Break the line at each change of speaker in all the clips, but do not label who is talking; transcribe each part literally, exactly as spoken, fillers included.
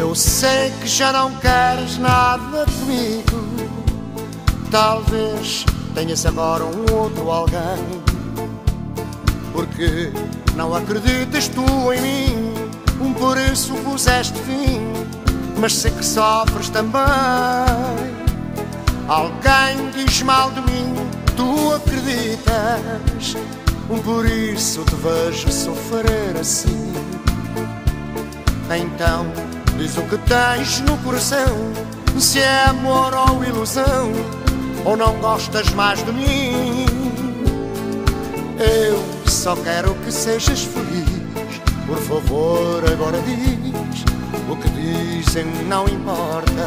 Eu sei que já não queres nada comigo. Talvez tenhas agora um outro alguém, porque não acreditas tu em mim, por isso puseste fim. Mas sei que sofres também. Alguém diz mal de mim, tu acreditas, por isso te vejo sofrer assim. Então diz o que tens no coração, se é amor ou ilusão, ou não gostas mais de mim. Eu só quero que sejas feliz, por favor agora diz, o que dizem não importa.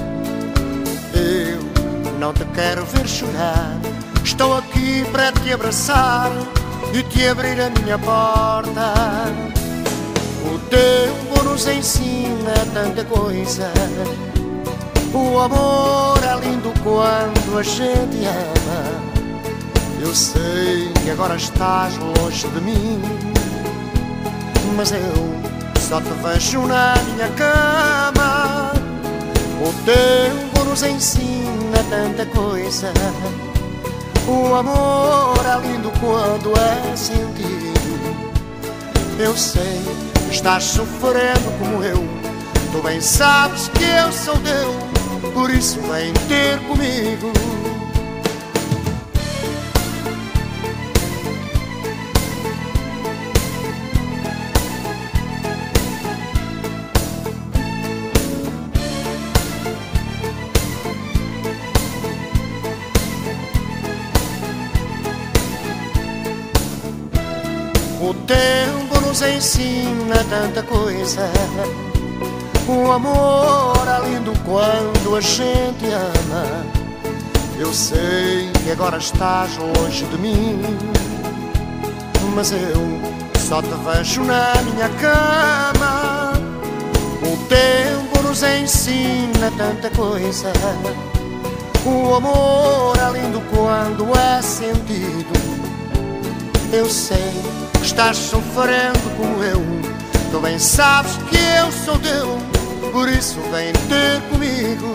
Eu não te quero ver chorar, estou aqui para te abraçar e te abrir a minha porta. O tempo nos ensina tanta coisa, o amor é lindo quando a gente ama. Eu sei que agora estás longe de mim, mas eu só te vejo na minha cama. O tempo nos ensina tanta coisa, o amor é lindo quando é sentido. Eu sei que estás sofrendo como eu, tu bem sabes que eu sou teu, por isso vem ter comigo. O tempo nos ensina tanta coisa, o amor é lindo quando a gente ama. Eu sei que agora estás longe de mim, mas eu só te vejo na minha cama. O tempo nos ensina tanta coisa, o amor é lindo quando é sentido. Eu sei que estás sofrendo como eu, tu bem sabes que eu sou teu, por isso vem ter comigo.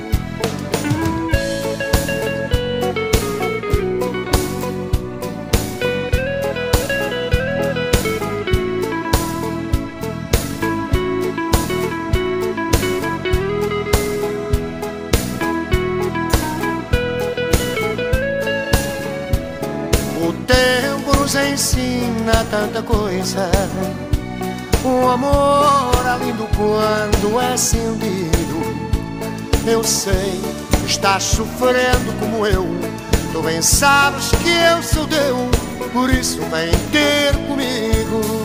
O tempo nos ensina tanta coisa, o amor é lindo quando é sentido. Eu sei que estás sofrendo como eu, tu bem sabes que eu sou teu, por isso vem ter comigo.